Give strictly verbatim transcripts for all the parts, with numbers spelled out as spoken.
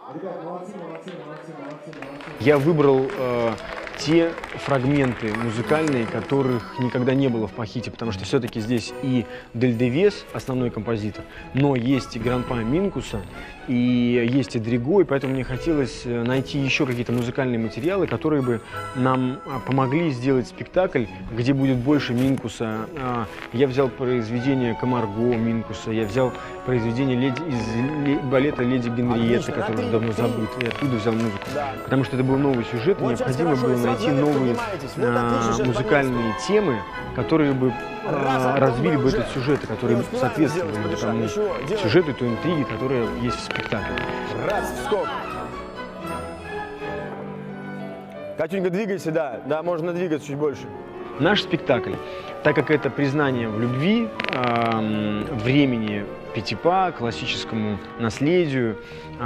Я выбрал э, те фрагменты музыкальные, которых никогда не было в Пахите, потому что все-таки здесь и Дель Девес, основной композитор, но есть и Гранпа Минкуса, и есть и Дриго, и поэтому мне хотелось найти еще какие-то музыкальные материалы, которые бы нам помогли сделать спектакль, где будет больше Минкуса. Я взял произведение Камарго Минкуса, я взял произведение леди, из балета «Леди Генриетта», который уже давно забыт, и оттуда взял музыку. Потому что это был новый сюжет, и необходимо было найти новые а, музыкальные темы, которые бы а, развили бы этот сюжет, которые соответствовали бы тому сюжету, той интриге, которая есть в спектакле. Раз, скок. Катюнька, двигайся, да, да, можно двигаться чуть больше. Наш спектакль, так как это признание в любви, э, времени Пятипа, классическому наследию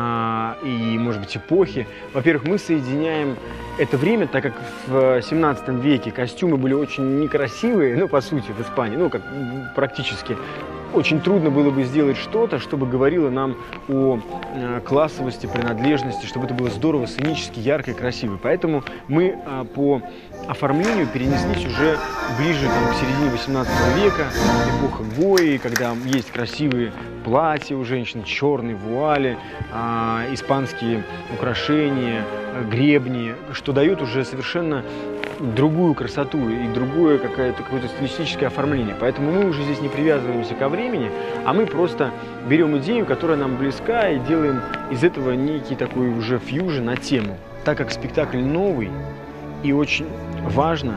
э, и, может быть, эпохи, во-первых, мы соединяем это время, так как в семнадцатом веке костюмы были очень некрасивые, ну, по сути, в Испании, ну, как практически. Очень трудно было бы сделать что-то, чтобы говорило нам о э, классовости, принадлежности, чтобы это было здорово, сценически, ярко и красиво. Поэтому мы э, по оформлению перенеслись уже ближе там, к середине восемнадцатого века, эпоха Гои, когда есть красивые платья у женщин, черные вуали, э, испанские украшения, э, гребни, что дает уже совершенно другую красоту и другое какое-то какое-то стилистическое оформление. Поэтому мы уже здесь не привязываемся ко времени, а мы просто берем идею, которая нам близка, и делаем из этого некий такой уже фьюжн на тему. Так как спектакль новый, и очень важно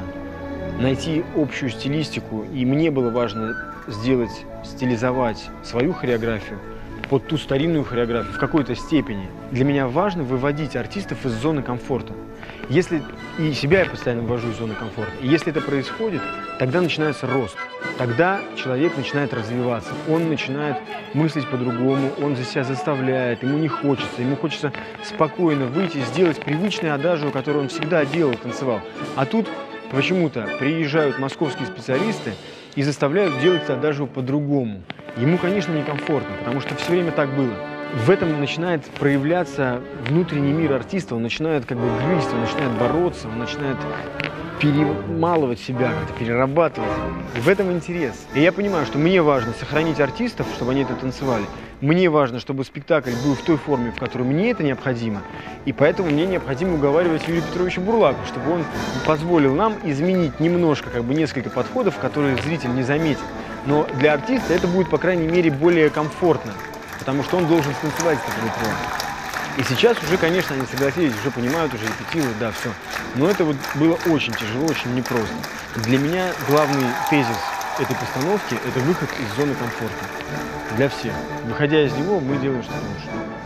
найти общую стилистику, и мне было важно сделать, стилизовать свою хореографию под ту старинную хореографию в какой-то степени. Для меня важно выводить артистов из зоны комфорта. Если и себя я постоянно вывожу из зоны комфорта, и если это происходит, тогда начинается рост. Тогда человек начинает развиваться, он начинает мыслить по-другому, он за себя заставляет, ему не хочется, ему хочется спокойно выйти, сделать привычный адажио, который он всегда делал, танцевал. А тут почему-то приезжают московские специалисты и заставляют делать адажио по-другому. Ему, конечно, некомфортно, потому что все время так было. В этом начинает проявляться внутренний мир артиста, он начинает как бы грызть, он начинает бороться, он начинает перемалывать себя, как-то перерабатывать. И в этом интерес. И я понимаю, что мне важно сохранить артистов, чтобы они это танцевали. Мне важно, чтобы спектакль был в той форме, в которой мне это необходимо. И поэтому мне необходимо уговаривать Юрия Петровича Бурлака, чтобы он позволил нам изменить немножко, как бы несколько подходов, которые зритель не заметит. Но для артиста это будет, по крайней мере, более комфортно, потому что он должен станцевать этот ритуал. И сейчас уже, конечно, они согласились, уже понимают, уже репетируют, да, все. Но это вот было очень тяжело, очень непросто. Для меня главный тезис этой постановки – это выход из зоны комфорта. Для всех. Выходя из него, мы делаем что-то лучше.